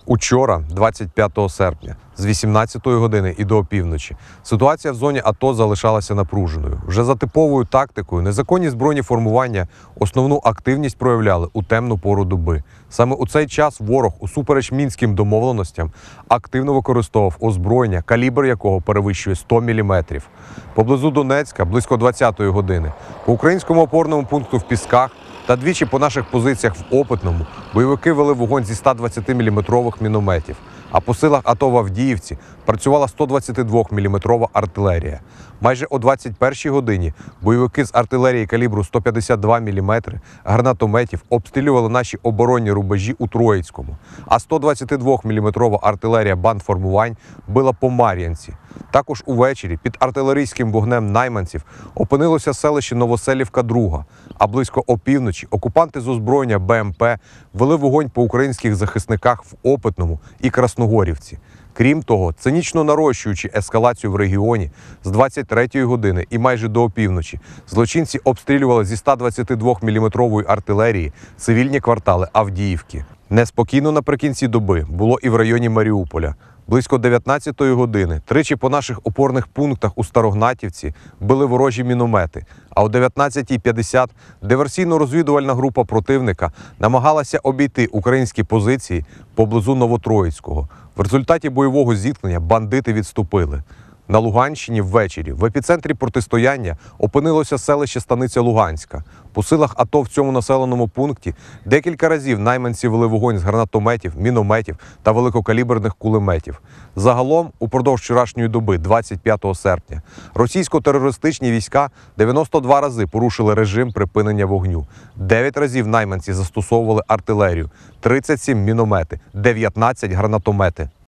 Учора, 25 серпня, з 18 години і до опівночі, ситуація в зоні АТО залишалася напруженою. Вже за типовою тактикою незаконні збройні формування основну активність проявляли у темну пору доби. Саме у цей час ворог, усупереч мінським домовленостям, активно використовував озброєння, калібр якого перевищує 100 мм. Поблизу Донецька, близько 20-ї години, по українському опорному пункту в Пісках та двічі по наших позиціях в Опитному бойовики вели вогонь зі 120-мм мінометів, а по силах АТО в Авдіївці працювала 122-мм артилерія. Майже о 21-й годині бойовики з артилерії калібру 152 мм гранатометів обстрілювали наші оборонні рубежі у Троїцькому, а 122-мм артилерія бандформувань била по Мар'янці. Також увечері під артилерійським вогнем найманців опинилося селище Новоселівка-2, а близько опівночі окупанти з озброєння БМП вели вогонь по українських захисниках в Опитному і Красногорівці. Крім того, цинічно нарощуючи ескалацію в регіоні, з 23-ї години і майже до опівночі злочинці обстрілювали зі 122-мм артилерії цивільні квартали Авдіївки. Неспокійно наприкінці доби було і в районі Маріуполя. Близько 19-ї години тричі по наших опорних пунктах у Старогнатівці били ворожі міномети, а о 19:50 диверсійно-розвідувальна група противника намагалася обійти українські позиції поблизу Новотроїцького. В результаті бойового зіткнення бандити відступили. На Луганщині ввечері в епіцентрі протистояння опинилося селище Станиця Луганська. По силах АТО в цьому населеному пункті декілька разів найманці вели вогонь з гранатометів, мінометів та великокаліберних кулеметів. Загалом, упродовж вчорашньої доби, 25 серпня, російсько-терористичні війська 92 рази порушили режим припинення вогню. 9 разів найманці застосовували артилерію, 37 міномети, 19 гранатомети.